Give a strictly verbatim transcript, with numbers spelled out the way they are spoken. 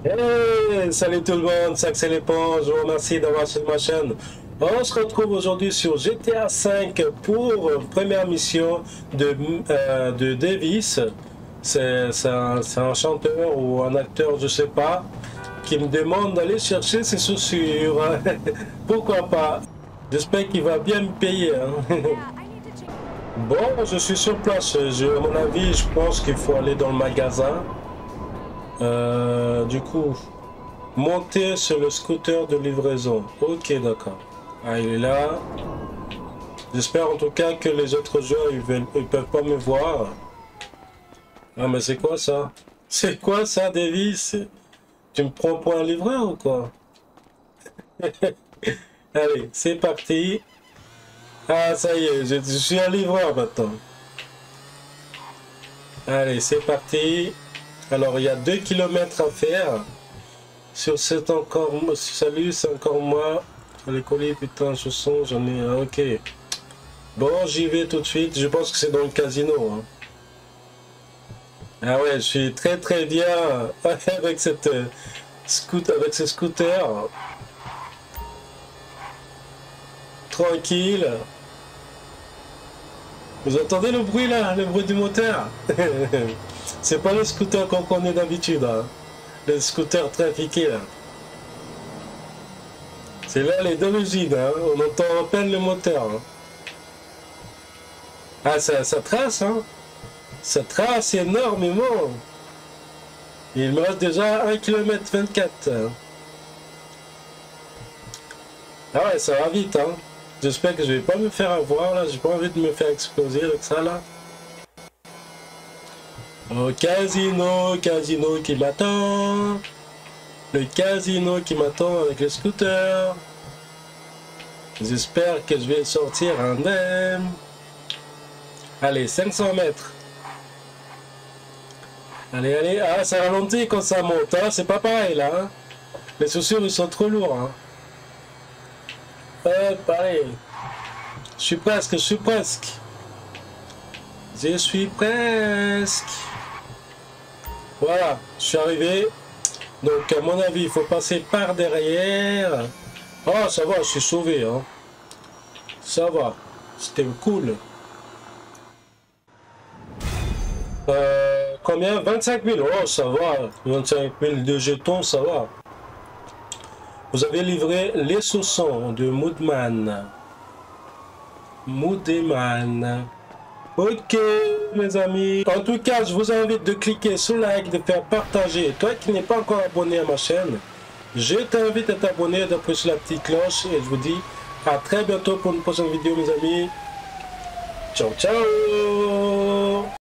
Hey, salut tout le monde, c'est Axel Lepon, je vous remercie d'avoir sur ma chaîne. On se retrouve aujourd'hui sur G T A cinq pour première mission de, euh, de Davis. C'est un, un chanteur ou un acteur, je sais pas, qui me demande d'aller chercher ses chaussures. Pourquoi pas? J'espère qu'il va bien me payer. Hein. Bon, je suis sur place. Je, à mon avis, je pense qu'il faut aller dans le magasin. Euh, du coup, monter sur le scooter de livraison. Ok, d'accord. Ah, il est là. J'espère en tout cas que les autres joueurs ils, veulent, ils peuvent pas me voir. Ah, mais c'est quoi ça? C'est quoi ça, Davis? Tu me prends pour un livreur ou quoi? Allez, c'est parti. Ah, ça y est, je, je suis un livreur maintenant. Allez, c'est parti. Alors, il y a deux kilomètres à faire. Sur cet encore... Salut, c'est encore moi. Les colis, putain, chaussons, j'en ai... Ah, ok. Bon, j'y vais tout de suite. Je pense que c'est dans le casino. Hein. Ah ouais, je suis très très bien avec cette euh, scoot, avec ce scooter. Tranquille. Vous entendez le bruit là, le bruit du moteur? C'est pas le scooter qu'on connaît d'habitude. Hein. Le scooter trafiqué là. C'est là les d'origine, hein. On entend à peine le moteur. Hein. Ah, ça, ça trace, hein. Ça trace énormément. Il me reste déjà un kilomètre vingt-quatre. Hein. Ah ouais, ça va vite, hein. J'espère que je vais pas me faire avoir, là. J'ai pas envie de me faire exploser avec ça, là. Au casino, casino qui m'attend. Le casino qui m'attend avec le scooter. J'espère que je vais sortir indemne. Allez, cinq cents mètres. Allez, allez. Ah, ça ralentit quand ça monte. Hein. C'est pas pareil, là. Hein. Les chaussures, ils sont trop lourds. Hein. Ouais, pareil. Je suis presque, je suis presque. Je suis presque. Voilà, je suis arrivé. Donc, à mon avis, il faut passer par derrière. Oh, ça va, je suis sauvé. Hein. Ça va. C'était cool. Euh, combien? vingt-cinq mille. Oh, ça va. vingt-cinq mille de jetons, ça va. Vous avez livré les saucons de Moodman. Moodman. Ok, mes amis. En tout cas, je vous invite de cliquer sur like, de faire partager. Toi qui n'es pas encore abonné à ma chaîne, je t'invite à t'abonner, d'appuyer sur la petite cloche. Et je vous dis à très bientôt pour une prochaine vidéo, mes amis. Ciao, ciao.